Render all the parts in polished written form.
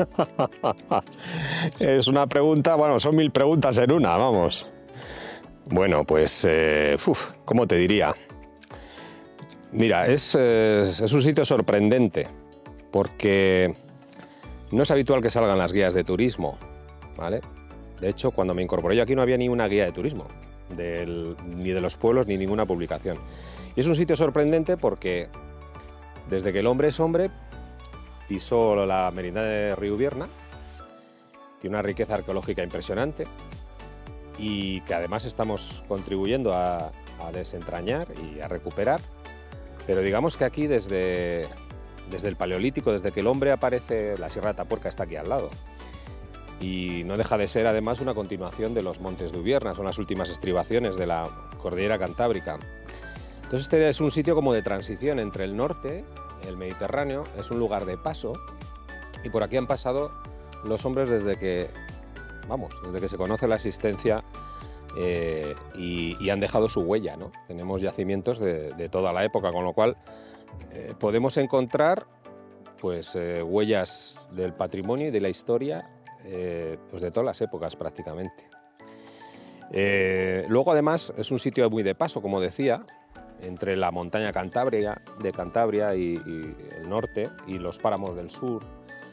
Es una pregunta, bueno, son 1000 preguntas en una, vamos. Bueno, pues, ¿cómo te diría? Mira, es un sitio sorprendente, porque no es habitual que salgan las guías de turismo, ¿vale? De hecho, cuando me incorporé yo aquí no había ni una guía de turismo, ni de los pueblos, ni ninguna publicación. Y es un sitio sorprendente porque desde que el hombre es hombre, pisó la merindad de Río Ubierna, tiene una riqueza arqueológica impresionante y que además estamos contribuyendo a desentrañar y a recuperar. Pero digamos que aquí desde el Paleolítico, desde que el hombre aparece, la Sierra de Atapuerca está aquí al lado. Y no deja de ser además una continuación de los montes de Ubierna, son las últimas estribaciones de la cordillera cantábrica. Entonces este es un sitio como de transición entre el norte, el Mediterráneo, es un lugar de paso y por aquí han pasado los hombres desde que se conoce la existencia y han dejado su huella, ¿no? Tenemos yacimientos de toda la época, con lo cual podemos encontrar pues, huellas del patrimonio y de la historia pues de todas las épocas prácticamente. Luego además es un sitio muy de paso, como decía, entre la montaña de Cantabria y el norte y los páramos del sur,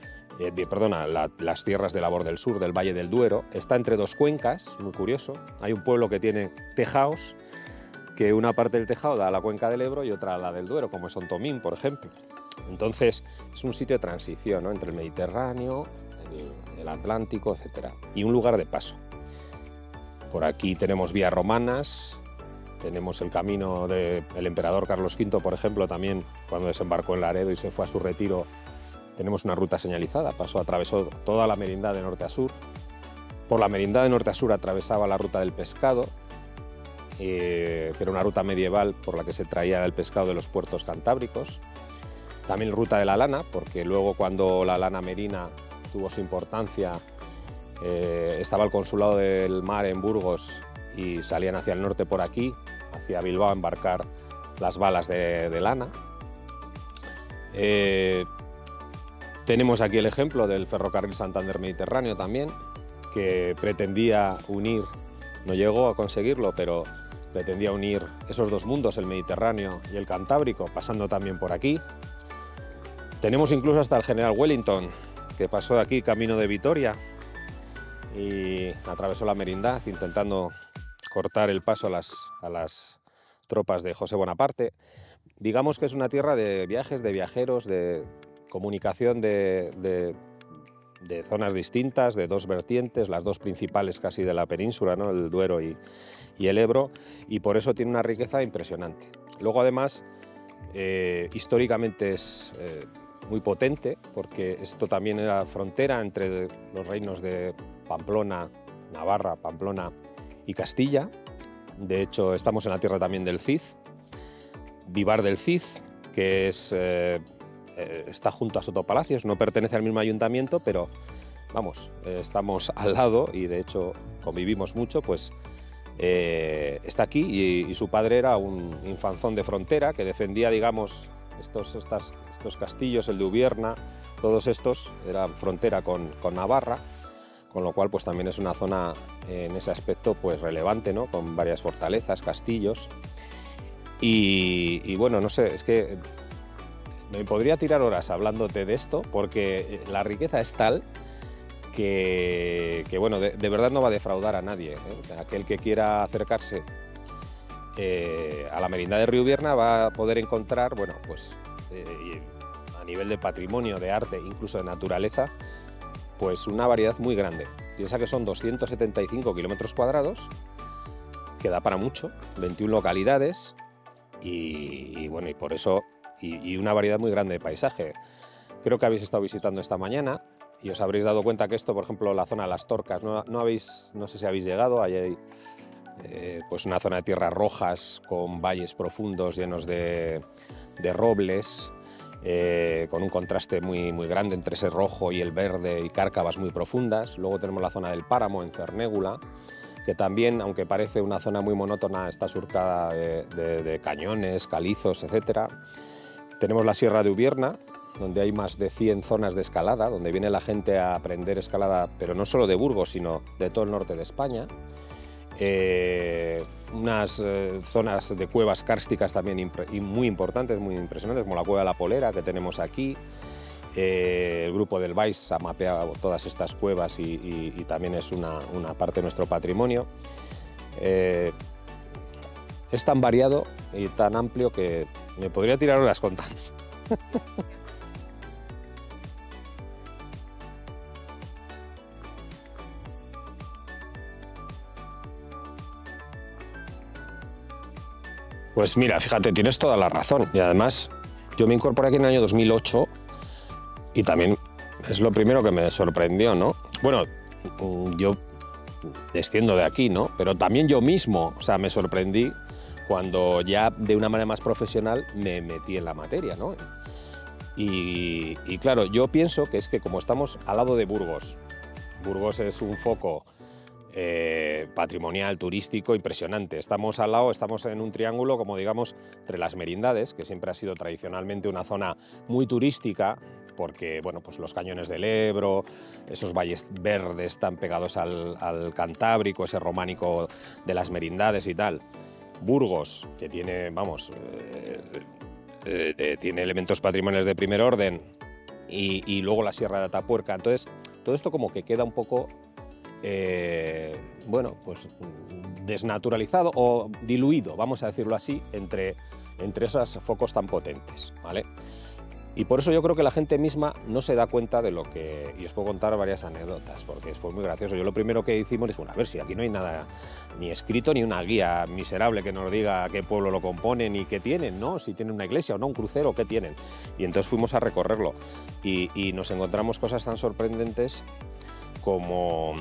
las tierras de labor del sur, del Valle del Duero. Está entre dos cuencas, muy curioso. Hay un pueblo que tiene tejaos, que una parte del tejado da a la cuenca del Ebro y otra a la del Duero, como es Ontomín, por ejemplo. Entonces es un sitio de transición, ¿no?, entre el Mediterráneo, el Atlántico, etc. Y un lugar de paso. Por aquí tenemos vías romanas, tenemos el camino del emperador Carlos V, por ejemplo, también cuando desembarcó en Laredo y se fue a su retiro, tenemos una ruta señalizada, atravesó toda la merindad de norte a sur. Por la merindad de norte a sur atravesaba la ruta del pescado, que era una ruta medieval por la que se traía el pescado de los puertos cantábricos. También ruta de la lana, porque luego cuando la lana merina tuvo su importancia, estaba el consulado del mar en Burgos y salían hacia el norte por aquí, hacia Bilbao, a embarcar las balas de lana. Tenemos aquí el ejemplo del ferrocarril Santander-Mediterráneo también, que pretendía unir, no llegó a conseguirlo, pero pretendía unir esos dos mundos, el Mediterráneo y el Cantábrico, pasando también por aquí. Tenemos incluso hasta el general Wellington, que pasó de aquí camino de Vitoria y atravesó la merindad intentando cortar el paso a las tropas de José Bonaparte. Digamos que es una tierra de viajes, de viajeros, de comunicación de zonas distintas, de dos vertientes, las dos principales casi de la península, ¿no?, el Duero y el Ebro, y por eso tiene una riqueza impresionante. Luego además, históricamente es muy potente, porque esto también era frontera entre los reinos de Pamplona, Navarra, Pamplona y Castilla. De hecho, estamos en la tierra también del Cid, Vivar del Cid, que está junto a Sotopalacios, no pertenece al mismo ayuntamiento, pero vamos, estamos al lado y de hecho convivimos mucho, pues está aquí y su padre era un infanzón de frontera que defendía, digamos, estos castillos, el de Ubierna, todos estos eran frontera con Navarra, con lo cual pues también es una zona en ese aspecto pues relevante, ¿no?, con varias fortalezas, castillos y bueno, no sé, es que me podría tirar horas hablándote de esto porque la riqueza es tal que bueno, de verdad no va a defraudar a nadie, ¿eh? Aquel que quiera acercarse a la merindad de Río Ubierna va a poder encontrar, bueno, pues a nivel de patrimonio, de arte, incluso de naturaleza, pues una variedad muy grande. Piensa que son 275 kilómetros cuadrados, que da para mucho, 21 localidades y bueno, y por eso y una variedad muy grande de paisaje. Creo que habéis estado visitando esta mañana y os habréis dado cuenta que esto, por ejemplo, la zona de las Torcas, no sé si habéis llegado, ahí hay pues una zona de tierras rojas con valles profundos llenos de robles, con un contraste muy grande entre ese rojo y el verde y cárcavas muy profundas. Luego tenemos la zona del Páramo en Cernégula, que también, aunque parece una zona muy monótona, está surcada de cañones, calizos, etc. Tenemos la Sierra de Ubierna, donde hay más de 100 zonas de escalada, donde viene la gente a aprender escalada, pero no solo de Burgos, sino de todo el norte de España. Unas zonas de cuevas kársticas también muy importantes, muy impresionantes, como la Cueva de la Polera que tenemos aquí. El grupo del Vais ha mapeado todas estas cuevas y también es una parte de nuestro patrimonio. Es tan variado y tan amplio que me podría tirar horas contando. Pues mira, fíjate, tienes toda la razón. Y además, yo me incorporé aquí en el año 2008 y también es lo primero que me sorprendió, ¿no? Bueno, yo desciendo de aquí, ¿no? Pero también yo mismo, o sea, me sorprendí cuando ya de una manera más profesional me metí en la materia, ¿no? Y claro, yo pienso que es que como estamos al lado de Burgos, Burgos es un foco patrimonial, turístico, impresionante. Estamos al lado, estamos en un triángulo, como digamos, entre las merindades, que siempre ha sido tradicionalmente una zona muy turística, porque bueno, pues los cañones del Ebro, esos valles verdes tan pegados al Cantábrico, ese románico de las merindades y tal. Burgos, que tiene, vamos, tiene elementos patrimoniales de primer orden, y luego la Sierra de Atapuerca. Entonces, todo esto como que queda un poco bueno, pues desnaturalizado o diluido, vamos a decirlo así, entre esos focos tan potentes, ¿vale? Y por eso yo creo que la gente misma no se da cuenta de lo que... Y os puedo contar varias anécdotas, porque fue muy gracioso. Yo lo primero que hicimos, dije, bueno, a ver si aquí no hay nada ni escrito, ni una guía miserable que nos diga qué pueblo lo compone, ni qué tienen, ¿no? Si tienen una iglesia o no, un crucero, qué tienen. Y entonces fuimos a recorrerlo y nos encontramos cosas tan sorprendentes como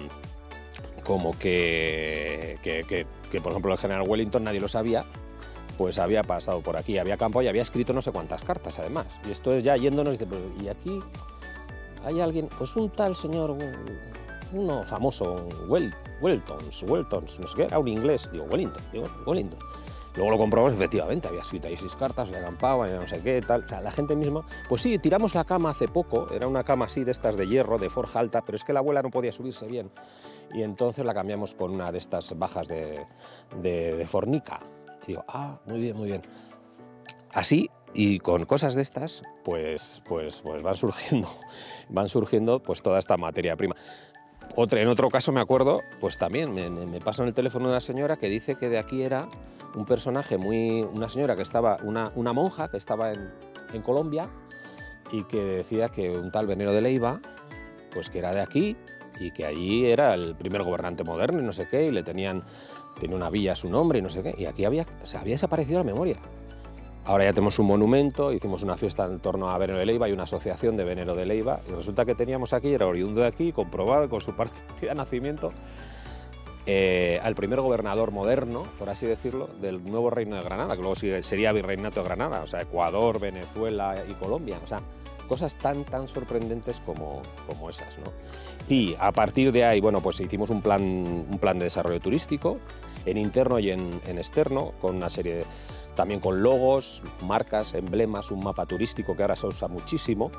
que, por ejemplo, el general Wellington nadie lo sabía, pues había pasado por aquí, había campo y había escrito no sé cuántas cartas además. Y esto es ya yéndonos, y aquí hay alguien, pues un tal señor, uno famoso, Wellington, no sé qué, era un inglés, digo, Wellington. Luego lo comprobamos, efectivamente, había escrito ahí 6 cartas, había acampado, había no sé qué, tal. O sea, la gente misma, pues sí, tiramos la cama hace poco, era una cama así de estas de hierro, de forja alta, pero es que la abuela no podía subirse bien. Y entonces la cambiamos por una de estas bajas de fornica. Y digo, ah, muy bien, muy bien. Así, y con cosas de estas, pues van surgiendo pues toda esta materia prima. En otro caso me acuerdo, pues también me pasa en el teléfono una señora que dice que de aquí era un personaje una señora que estaba, una monja que estaba en Colombia y que decía que un tal Venero de Leiva, pues que era de aquí y que allí era el primer gobernante moderno y no sé qué, y tenía una villa a su nombre y no sé qué, y aquí había desaparecido la memoria. Ahora ya tenemos un monumento, hicimos una fiesta en torno a Venero de Leiva y una asociación de Venero de Leiva, y resulta que teníamos aquí, era oriundo de aquí, comprobado con su partida de nacimiento, al primer gobernador moderno, por así decirlo, del nuevo Reino de Granada, que luego sería Virreinato de Granada, o sea, Ecuador, Venezuela y Colombia, o sea, cosas tan sorprendentes como esas, ¿no? Y a partir de ahí, bueno, pues hicimos un plan de desarrollo turístico, en interno y en externo, con una serie de... También con logos, marcas, emblemas, un mapa turístico que ahora se usa muchísimo,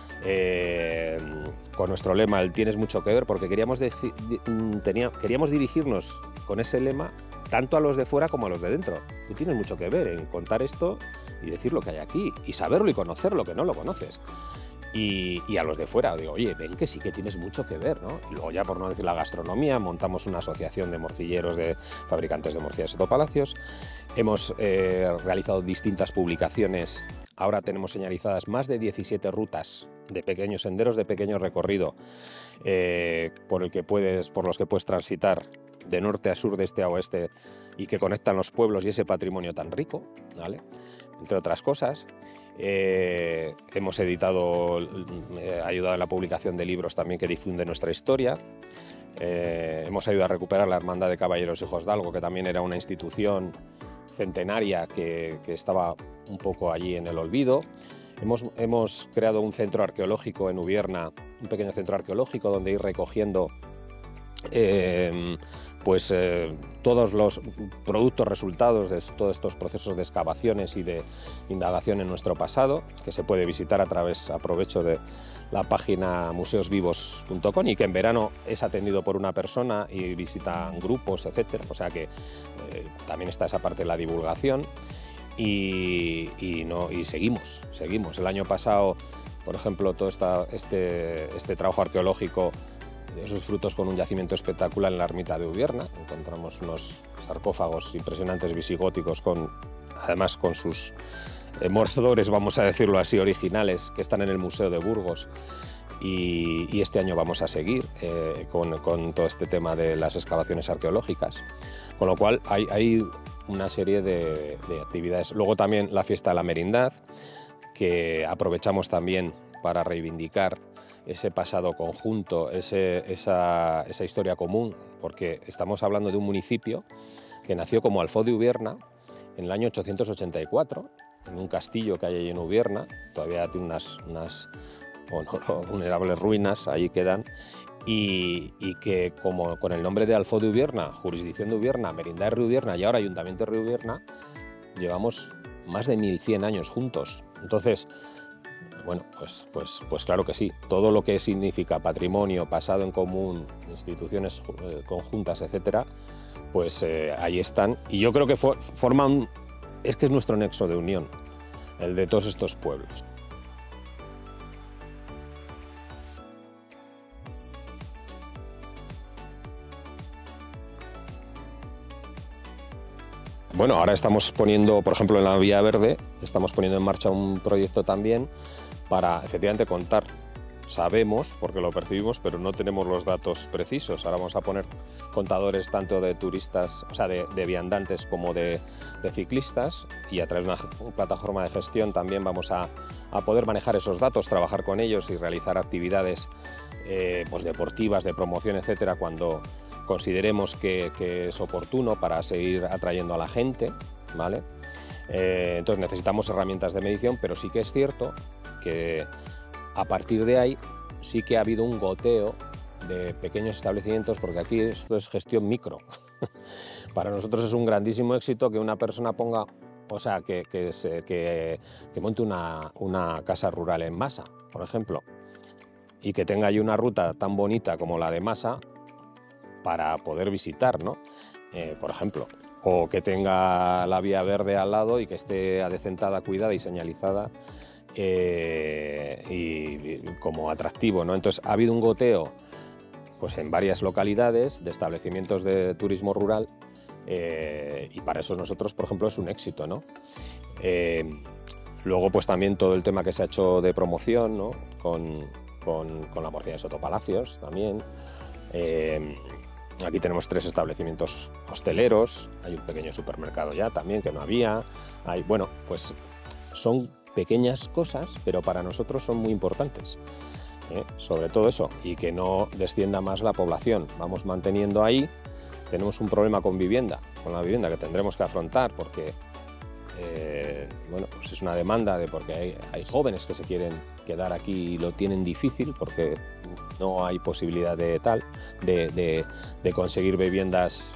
con nuestro lema, el tienes mucho que ver, porque queríamos dirigirnos con ese lema tanto a los de fuera como a los de dentro. Tú tienes mucho que ver en contar esto y decir lo que hay aquí, y saberlo y conocerlo, que no lo conoces. Y a los de fuera, digo, oye, ven que sí que tienes mucho que ver, ¿no? Y luego ya, por no decir la gastronomía, montamos una asociación de morcilleros, de fabricantes de morcillas y palacios. Hemos realizado distintas publicaciones. Ahora tenemos señalizadas más de 17 rutas de pequeños senderos de pequeño recorrido por los que puedes transitar de norte a sur, de este a oeste, y que conectan los pueblos y ese patrimonio tan rico, ¿vale? Entre otras cosas. Hemos ayudado en la publicación de libros también que difunden nuestra historia. Hemos ayudado a recuperar la Hermandad de Caballeros Hijos de Algo, que también era una institución centenaria que estaba un poco allí en el olvido. Hemos creado un centro arqueológico en Ubierna, un pequeño centro arqueológico donde ir recogiendo todos los productos resultados de todos estos procesos de excavaciones y de indagación en nuestro pasado, que se puede visitar aprovecho de la página museosvivos.com, y que en verano es atendido por una persona y visitan grupos, etcétera. O sea que también está esa parte de la divulgación y seguimos. El año pasado, por ejemplo, todo este trabajo arqueológico de esos frutos con un yacimiento espectacular en la ermita de Ubierna. Encontramos unos sarcófagos impresionantes visigóticos, además con sus moradores, vamos a decirlo así, originales, que están en el Museo de Burgos. Y este año vamos a seguir con todo este tema de las excavaciones arqueológicas. Con lo cual hay una serie de actividades. Luego también la fiesta de la merindad, que aprovechamos también para reivindicar ese pasado conjunto, esa historia común, porque estamos hablando de un municipio que nació como Alfó de Ubierna en el año 884, en un castillo que hay allí en Ubierna. Todavía tiene unas vulnerables ruinas, ahí quedan, y que como con el nombre de Alfó de Ubierna, jurisdicción de Ubierna, merindad de Riubierna y ahora ayuntamiento de Riubierna, llevamos más de 1100 años juntos. Entonces, bueno, pues claro que sí, todo lo que significa patrimonio, pasado en común, instituciones conjuntas, etcétera, pues ahí están. Y yo creo que es nuestro nexo de unión, el de todos estos pueblos. Bueno, ahora estamos poniendo, por ejemplo, en la Vía Verde, estamos poniendo en marcha un proyecto también para efectivamente contar. Sabemos, porque lo percibimos, pero no tenemos los datos precisos. Ahora vamos a poner contadores tanto de turistas, o sea, de viandantes como de ciclistas, y a través de una plataforma de gestión también vamos a poder manejar esos datos, trabajar con ellos y realizar actividades pues deportivas, de promoción, etcétera, cuando consideremos que es oportuno para seguir atrayendo a la gente, ¿vale? Entonces necesitamos herramientas de medición, pero sí que es cierto que a partir de ahí sí que ha habido un goteo de pequeños establecimientos, porque aquí esto es gestión micro. Para nosotros es un grandísimo éxito que una persona ponga, o sea, que monte una casa rural en Masa, por ejemplo, y que tenga allí una ruta tan bonita como la de Masa para poder visitar, ¿no? Por ejemplo, o que tenga la Vía Verde al lado y que esté adecentada, cuidada y señalizada y como atractivo, ¿no? Entonces ha habido un goteo pues en varias localidades de establecimientos de turismo rural y para eso nosotros, por ejemplo, es un éxito, ¿no? Luego pues también todo el tema que se ha hecho de promoción, ¿no? con la Morcilla de Sotopalacios también. Aquí tenemos 3 establecimientos hosteleros, hay un pequeño supermercado ya también que no había. Bueno, pues son pequeñas cosas, pero para nosotros son muy importantes, sobre todo eso, y que no descienda más la población. Vamos manteniendo ahí. Tenemos un problema con la vivienda que tendremos que afrontar porque bueno, pues es una demanda porque hay jóvenes que se quieren quedar aquí y lo tienen difícil porque no hay posibilidad de conseguir viviendas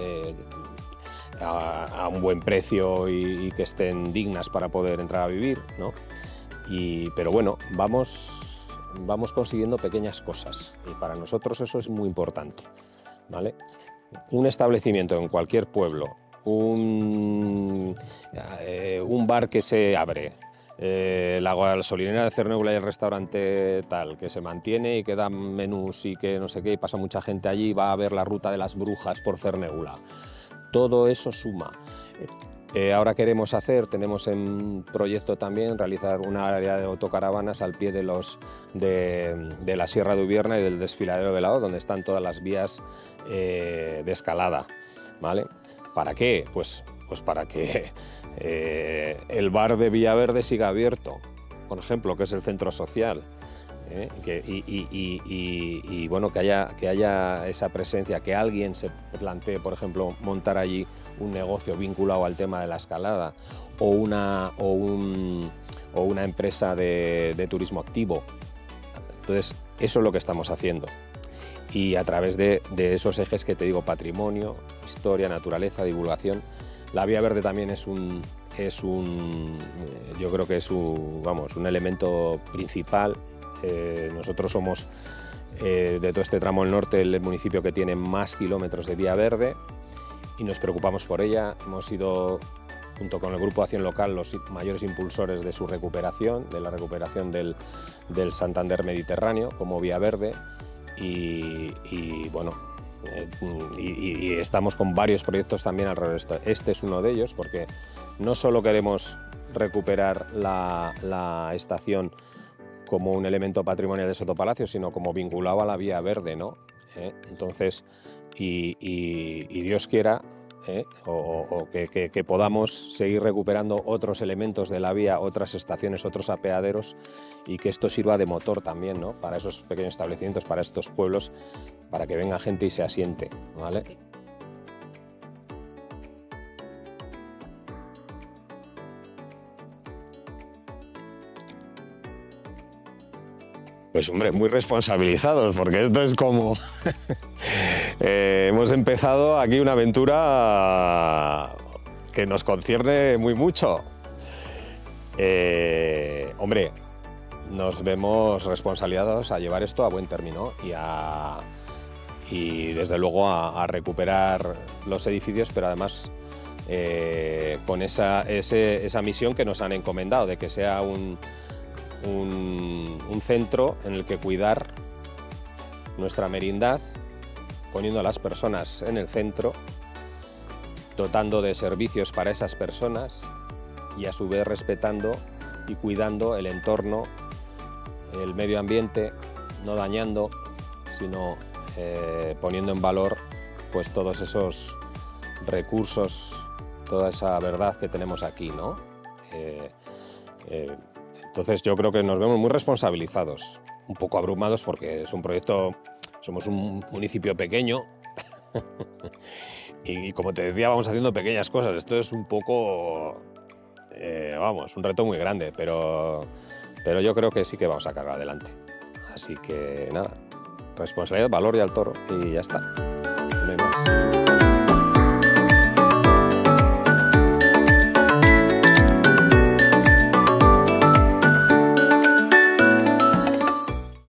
a un buen precio y que estén dignas para poder entrar a vivir, ¿no? Pero bueno, vamos consiguiendo pequeñas cosas y para nosotros eso es muy importante, ¿vale? Un establecimiento en cualquier pueblo, un bar que se abre, la gasolinera de Cernégula y el restaurante tal, que se mantiene y que dan menús y que no sé qué, y pasa mucha gente allí y va a ver la ruta de las brujas por Cernégula. Todo eso suma. Ahora tenemos en proyecto también realizar una área de autocaravanas al pie de la Sierra de Ubierna y del desfiladero de Lao, donde están todas las vías de escalada, ¿vale? ¿Para qué? Pues para que el bar de Villaverde siga abierto, por ejemplo, que es el centro social, y bueno, que haya esa presencia, que alguien se plantee, por ejemplo, montar allí un negocio vinculado al tema de la escalada o una empresa de turismo activo. Entonces, eso es lo que estamos haciendo. y a través de esos ejes que te digo, patrimonio, historia, naturaleza, divulgación. La vía verde también yo creo que es un elemento principal. Nosotros somos, de todo este tramo del norte, el municipio que tiene más kilómetros de vía verde y nos preocupamos por ella. Hemos sido, junto con el Grupo de Acción Local, los mayores impulsores de su recuperación, de la recuperación del Santander Mediterráneo como vía verde y estamos con varios proyectos también alrededor de esto. Este es uno de ellos, porque no solo queremos recuperar la estación como un elemento patrimonial de Sotopalacio, sino como vinculado a la vía verde, ¿no? Entonces, y Dios quiera, que podamos seguir recuperando otros elementos de la vía, otras estaciones, otros apeaderos, y que esto sirva de motor también, ¿no? Para esos pequeños establecimientos, para estos pueblos, para que venga gente y se asiente, ¿vale? Pues hombre, muy responsabilizados, porque esto es como... hemos empezado aquí una aventura que nos concierne muy mucho. Hombre, nos vemos responsabilizados a llevar esto a buen término y desde luego a recuperar los edificios, pero además con esa misión que nos han encomendado, de que sea un centro en el que cuidar nuestra merindad, poniendo a las personas en el centro, dotando de servicios para esas personas y a su vez respetando y cuidando el entorno, el medio ambiente, no dañando, sino poniendo en valor pues todos esos recursos, toda esa verdad que tenemos aquí, ¿no? Entonces yo creo que nos vemos muy responsabilizados, un poco abrumados porque es un proyecto, somos un municipio pequeño y como te decía, vamos haciendo pequeñas cosas. Esto es un poco, un reto muy grande, pero yo creo que sí que vamos a sacar adelante. Así que nada, responsabilidad, valor y al toro y ya está, no hay más.